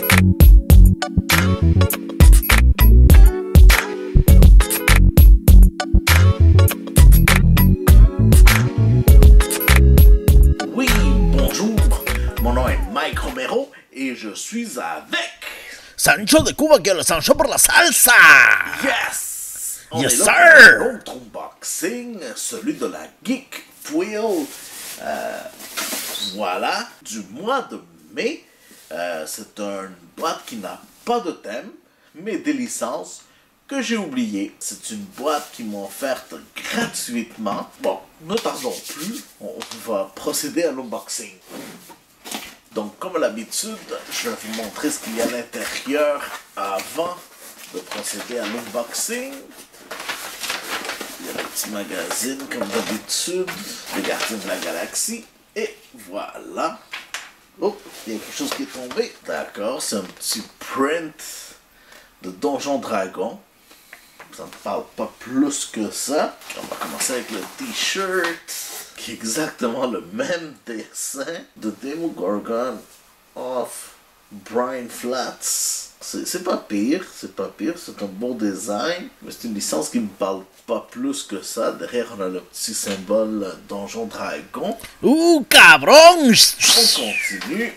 Oui, bonjour, mon nom est Mike Romero et je suis avec Sancho de Cuba, que le Sancho por la salsa! Yes! On Yes, est là sir! pour un autre unboxing, celui de la Geek Wheel, voilà, du mois de mai. C'est une boîte qui n'a pas de thème, mais des licences que j'ai oubliées. C'est une boîte qu'ils m'ont offerte gratuitement. Bon, ne tardons plus, on va procéder à l'unboxing. Donc, comme à l'habitude, je vais vous montrer ce qu'il y a à l'intérieur avant de procéder à l'unboxing. Il y a le petit magazine, comme d'habitude, les Gardiens de la Galaxie. Et voilà. Oh, il y a quelque chose qui est tombé. D'accord, c'est un petit print de Donjon Dragon. Ça ne parle pas plus que ça. On va commencer avec le t-shirt, qui est exactement le même dessin de Demogorgon of Brian Flats. C'est pas pire, c'est un bon design, mais c'est une licence qui ne me parle pas plus que ça. Derrière, on a le petit symbole Donjon Dragon. Cabrón! On continue.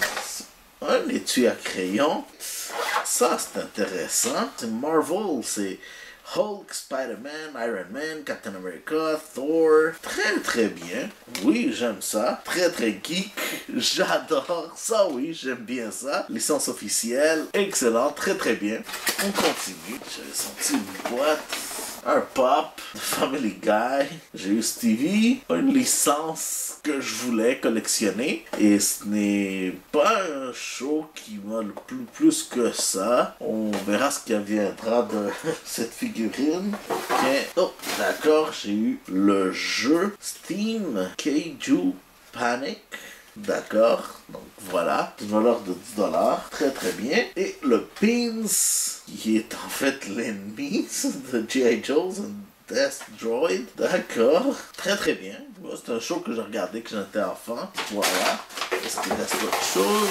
Un étui à crayon. Ça, c'est intéressant. C'est Marvel, c'est Hulk, Spider-Man, Iron Man, Captain America, Thor. Très très bien. Oui, j'aime ça. Très très geek. J'adore ça, oui, j'aime bien ça. Licence officielle. Excellent, très très bien. On continue. J'avais senti une boîte. Un pop de Family Guy. J'ai eu Stevie, une licence que je voulais collectionner. Et ce n'est pas un show qui m'a le plus que ça. On verra ce qui viendra de cette figurine. Okay. Oh, d'accord, j'ai eu le jeu Steam Kaiju Panic. D'accord, donc voilà, une valeur de 10$, très très bien. Et le pins, qui est en fait l'ennemi de G.I. Joe's and Death Droid, d'accord, très très bien. C'est un show que j'ai regardé quand j'étais enfant, voilà. Est-ce qu'il reste autre chose?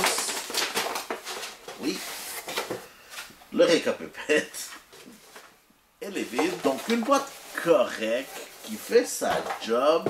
Oui, le récapépète. Elle est vide, donc une boîte correcte qui fait sa job,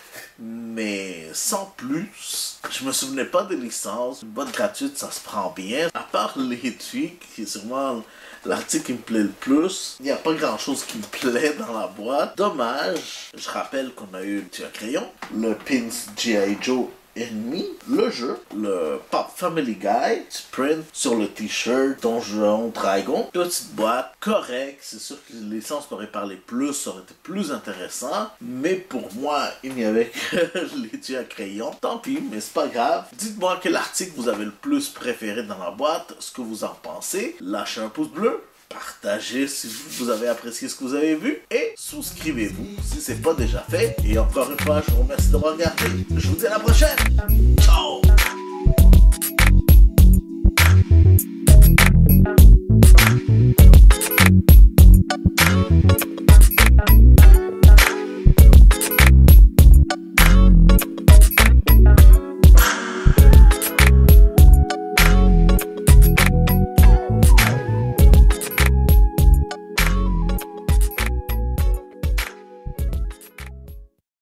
mais sans plus. Je me souvenais pas des licences. Une boîte gratuite, ça se prend bien. À part l'étui, qui est sûrement l'article qui me plaît le plus, il n'y a pas grand chose qui me plaît dans la boîte. Dommage. Je rappelle qu'on a eu le petit crayon, le pins G.I. Joe ennemi, le jeu, le Pop Family Guy, print sur le t-shirt Donjon Dragon, petite boîte, correct, c'est sûr que les licences m'auraient parlé plus, ça aurait été plus intéressant, mais pour moi, il n'y avait que l'étui à crayon, tant pis, mais c'est pas grave. Dites-moi quel article vous avez le plus préféré dans la boîte, ce que vous en pensez, lâchez un pouce bleu, partagez si vous avez apprécié ce que vous avez vu et souscrivez-vous si c'est pas déjà fait. Et encore une fois, je vous remercie d'avoir regardé. Je vous dis à la prochaine!